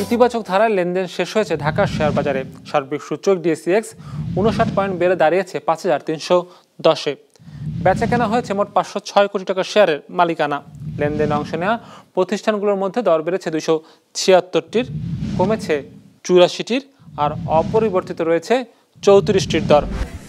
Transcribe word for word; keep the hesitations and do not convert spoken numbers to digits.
ইতিবাচক ধারায় লেনদেন শেষ হয়েছে ঢাকার শেয়ার বাজারে। সার্বিক সূচক ডিএসইএক্স উনষাট পয়েন্ট বেড়ে দাঁড়িয়েছে পাঁচ হাজার তিনশো দশে। বেচা কেনা হয়েছে মোট পাঁচশো ছয় কোটি টাকার শেয়ারের মালিকানা। লেনদেনে অংশ নেওয়া প্রতিষ্ঠানগুলোর মধ্যে দর বেড়েছে দুইশো ছিয়াত্তরটির, কমেছে চুরাশিটির, আর অপরিবর্তিত রয়েছে চৌত্রিশটির দর।